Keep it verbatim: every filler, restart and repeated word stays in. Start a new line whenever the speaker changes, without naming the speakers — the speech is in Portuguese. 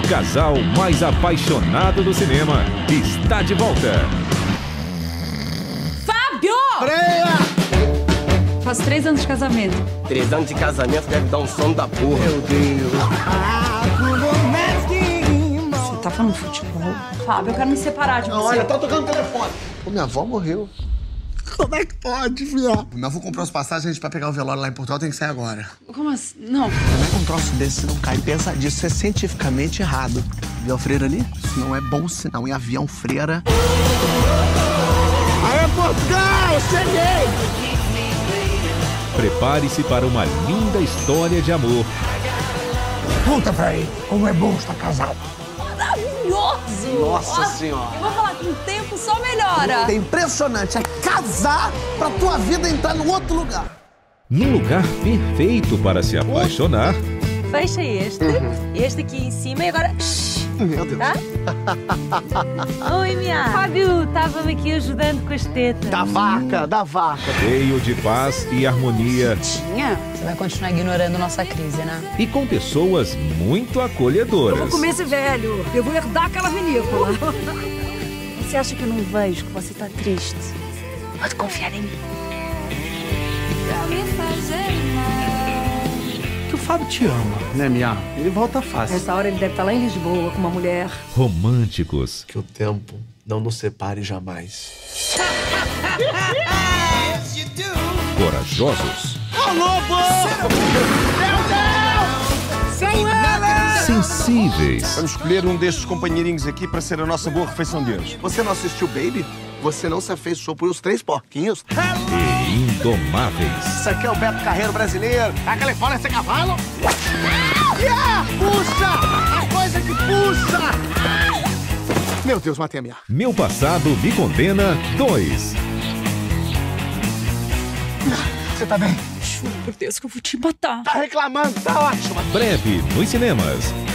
O casal mais apaixonado do cinema está de volta.
Fábio!
Freia!
Faz três anos de casamento.
Três anos de casamento deve dar um sono da porra.
Meu Deus.
Você tá falando futebol? Fábio, eu quero me separar de você.
Não, olha, tá tocando o telefone. Pô, minha avó morreu. Como é que pode, filha? Meu avô comprou as passagens pra pegar o velório lá em Portugal, tem que sair agora.
Como assim? Não.
Como é que um troço desse não cai? Pensa disso, isso é cientificamente errado. Viu a freira ali? Isso não é bom sinal. Em avião, freira. Aê, Portugal! Cheguei!
Prepare-se para uma linda história de amor.
Conta pra aí, como é bom estar casado.
Maravilhoso!
Nossa Senhora!
Eu vou falar que o tempo só melhora.
É impressionante, é casar pra tua vida entrar num outro lugar.
Num lugar perfeito para se apaixonar.
Fecha este, este aqui em cima e agora...
Meu Deus.
Tá? Oi, minha. Fábio, estava-me aqui ajudando com as tetas.
Da vaca, da vaca.
Cheio de paz e harmonia.
Tinha? Você vai continuar ignorando nossa crise, né?
E com pessoas muito acolhedoras.
Eu vou comer esse velho. Eu vou herdar aquela vinícola.
Você acha que eu não vejo que você está triste? Pode confiar em mim.
Que o Fábio te ama, né, Mia? Ele volta fácil.
Nessa hora ele deve estar lá em Lisboa com uma mulher.
Românticos.
Que o tempo não nos separe jamais.
Corajosos.
Ô, lobo! Meu Deus! São eles!
Sensíveis.
Vamos escolher um destes companheirinhos aqui para ser a nossa boa refeição de hoje.
Você não assistiu Baby? Você não se afeiçoou por Os Três Porquinhos?
E indomáveis.
Isso aqui é o Beto Carreiro brasileiro. A Califórnia sem cavalo. Yeah! Puxa! A coisa que puxa! Meu Deus, matei a minha.
Meu Passado Me Condena dois.
Você tá bem?
Juro por Deus que eu vou te matar.
Tá reclamando, tá ótimo.
Breve nos cinemas.